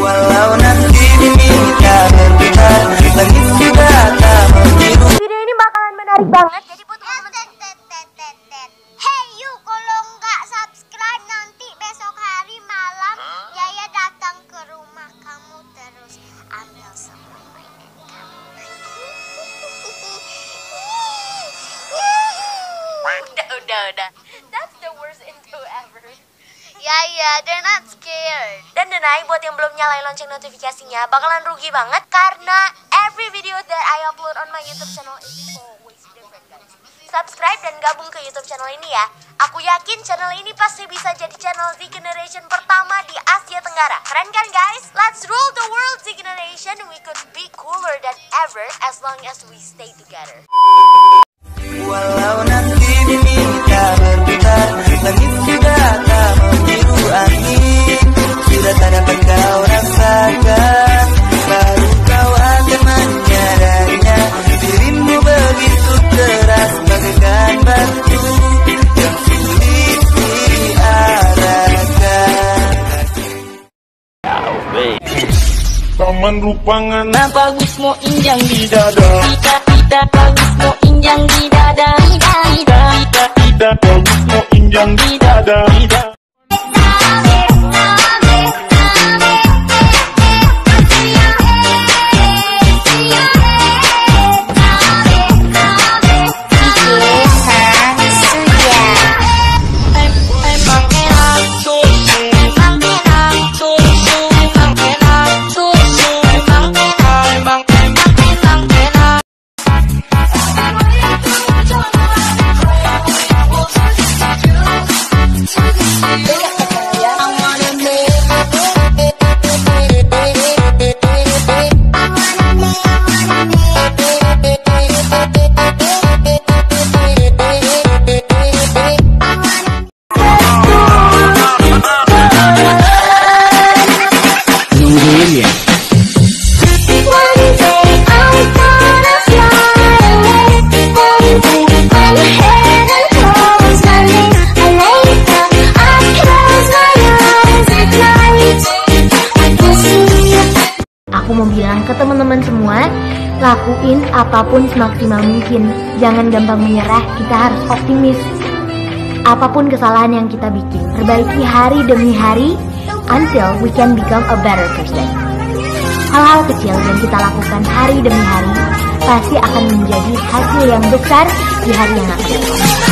Walau nanti diminta berputar, langit sudah tak membiru. Video ini bakalan menarik banget, jadi buat teman-teman. Hey you, kalau nggak subscribe nanti besok hari malam Yaya datang ke rumah kamu terus ambil semua mainan kamu. Udah. That's the worst intro ever. Yaya, they're not scared. Dan Denai, buat yang belum nyalain lonceng notifikasinya, bakalan rugi banget karena every video that I upload on my YouTube channel is always different, guys. Subscribe dan gabung ke YouTube channel ini ya. Aku yakin channel ini pasti bisa jadi channel Z Generation pertama di Asia Tenggara. Keren kan guys? Let's rule the world Z Generation. We could be cooler than ever as long as we stay together. Walau nanti diminta berputar, langit sudah tak membiru, angin sudah tak dapat kau rasakan. Baru kau akan menyadarinya, dirimu begitu keras bagaikan batu yang sulit diarahkan. Taman rupangan bagus mau injang di dada. Tidak bagus mau injang di dada. Tidak bagus mau injang di dada. Aku mau bilang ke teman-teman semua, lakuin apapun semaksimal mungkin. Jangan gampang menyerah, kita harus optimis. Apapun kesalahan yang kita bikin, perbaiki hari demi hari until we can become a better person. Hal-hal kecil yang kita lakukan hari demi hari pasti akan menjadi hasil yang besar di hari yang akan datang.